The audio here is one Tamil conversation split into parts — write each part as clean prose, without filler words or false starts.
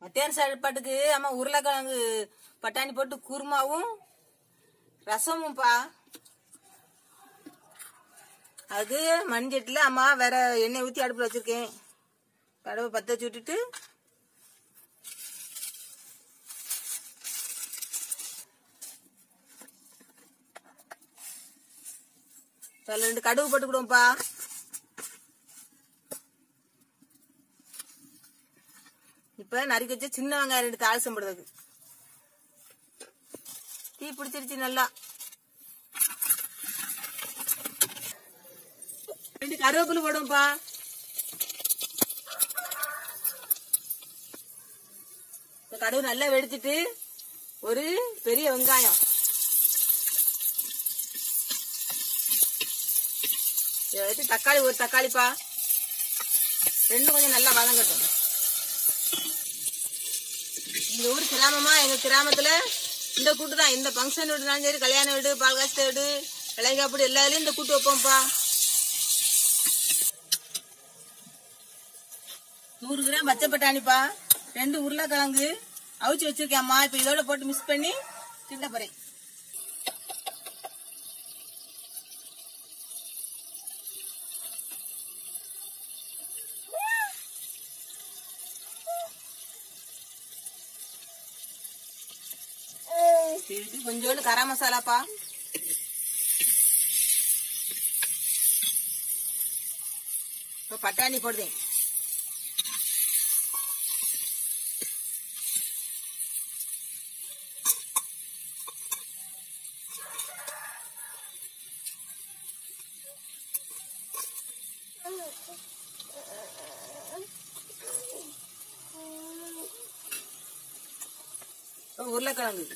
மத்தியான சாப்பாட்டுக்கு அம்மா உருளைக்கிழங்கு பட்டாணி போட்டு குருமாவும் ரசமும்பா. அது மண்சட்டில அம்மா வேற எண்ணெய் ஊத்தி அடுப்புல வச்சிருக்கேன். கடவை பத்த வச்சு விட்டுட்டு அதுல 2 கடுகு போட்டுக்கிடுவோம்ப்பா. இப்ப நறுக்கி வச்ச சின்ன வெங்காயம் 2 தாளிசம் போடுறதுக்கு. தீ பிடிச்சிருச்சு நல்லா. 2 கருவேப்பிலை போடுவோம்ப்பா. கடுகு நல்லா வெடிச்சிட்டு ஒரு பெரிய வெங்காயம் தக்காளி, ஒரு தக்காளிப்பா. 2 கொஞ்சம் நல்லா வதங்கட்டும். இந்த ஊர் கிராமமா, எங்க கிராமத்துல இந்த கூட்டு தான். இந்த ஃபங்க்ஷன் வீடுனாலும் சரி, கல்யாண வீடு, பால்காஸ்த வீடு, விளையாப்படி எல்லாத்துலயும் இந்த கூட்டு வைப்போம்ப்பா. 100 கிராம் பச்சை பட்டாணிப்பா. 2 உருளைக்கிழங்கு அவிச்சு வச்சிருக்கேன்மா. இப்ப இதோட போட்டு மிக்ஸ் பண்ணி கிண்ட போறேன். கொஞ்சோண்டு கரம் மசாலாப்பா. இப்ப பட்டாணி போடுதேன். உருளைக்கிழங்கு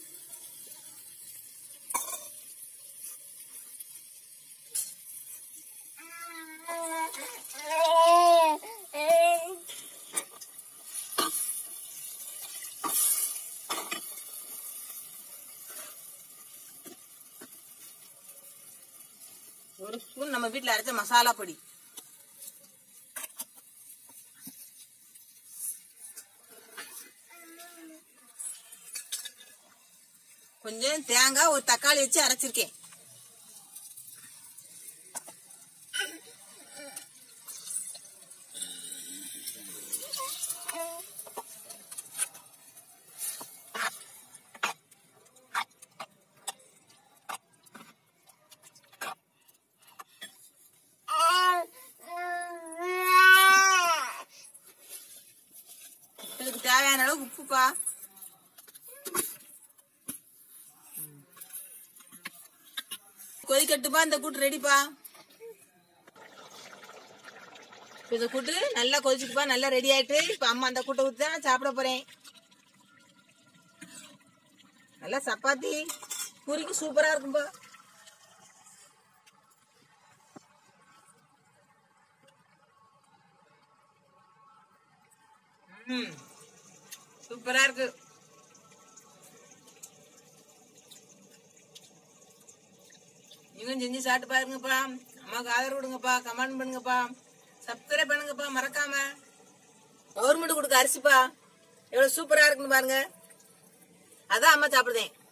ஒரு ஸ்பூன் நம்ம வீட்டுல அரைச்ச மசாலா பொடி. கொஞ்சம் தேங்காய், ஒரு தக்காளி வச்சு அரைச்சிருக்கேன். இதுக்கு தேவையான அளவு உப்புப்பா. கொதிக்கட்டுப்பா. இந்த கூட்டு ரெடிப்பா. இந்த கூட்டு நல்லா கொதிச்சுட்டுப்பா. நல்லா ரெடி ஆயிட்டு இப்ப அம்மா அந்த கூட்டை ஊத்தி தான் சாப்பிட போறேன். நல்லா சப்பாத்தி பூரிக்கு சூப்பரா இருக்கும்பா. சூப்பரா இருக்கு. நீங்களும் செஞ்சு சாப்பிட்டு பாருங்கப்பா. அம்மாவுக்கு ஆதரவு கொடுங்கப்பா. கமெண்ட் பண்ணுங்கப்பா. சப்ஸ்கிரைப் பண்ணுங்கப்பா மறக்காம. கவர்மெண்ட் கொடுக்க அரிசிப்பா எவ்வளவு சூப்பரா இருக்குன்னு பாருங்க. அதான் அம்மா சாப்பிடுதேன்.